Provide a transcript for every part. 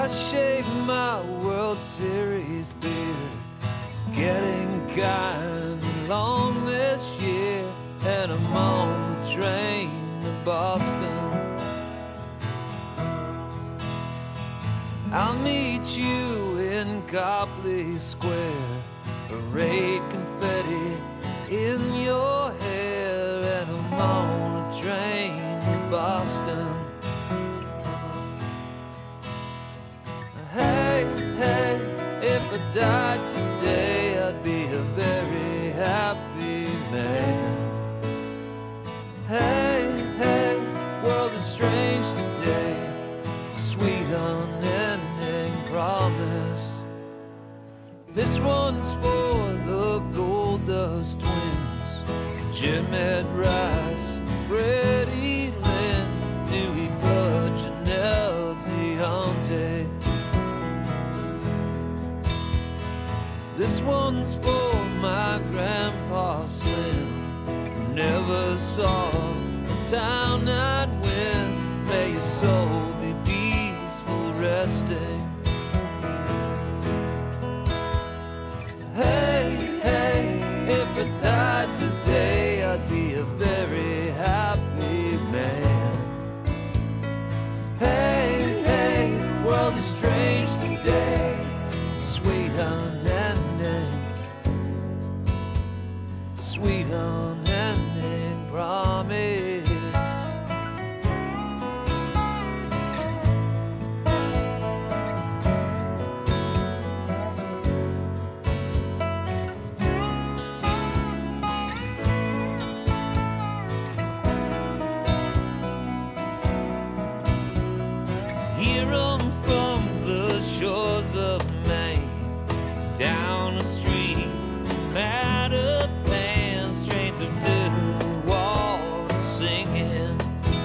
I shave my World Series beard. It's getting kind of long this year, and I'm on the train to Boston. I'll meet you in Copley Square, parade confetti in your hair, and I'm on a train to Boston. Hey, hey, if I died today, I'd be a very happy man. Hey, hey, world is strange today, sweet unending promise. This one's for the Gold Dust Twins, Jim Ed Rice, Freddie Lynn, Dewey Bud, Janelle Deontay. This one's for my grandpa Slim, who never saw a town I'd win. May your soul be peaceful resting. Hey, hey, if I died today, I'd be a very happy man. Hey, hey, world is strange today, sweet unending, sweet unending promise. Hear 'em from the shores of Maine, down the street, Mattapan, strains of dew water singing.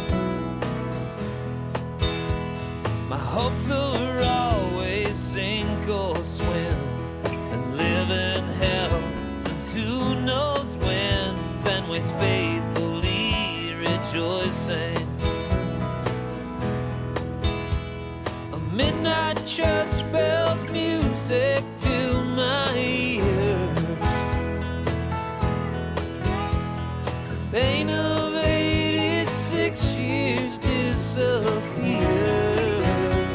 My hopes are always sink or swim, and live in hell since who knows when. Fenway's faithfully rejoicing. Midnight church bells, music to my ears. The pain of 86 years disappears.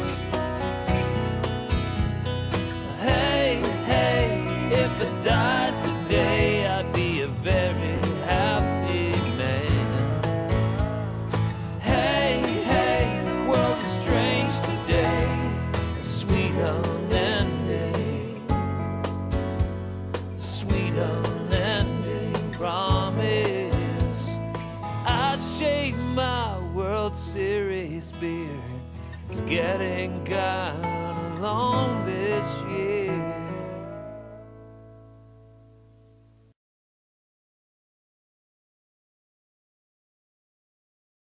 Hey, hey, if I died today, I'd be a very happy man. Hey, hey, world is strange today, sweet unending, sweet unending promise. I shave my World Series beard, it's getting kind of long this year.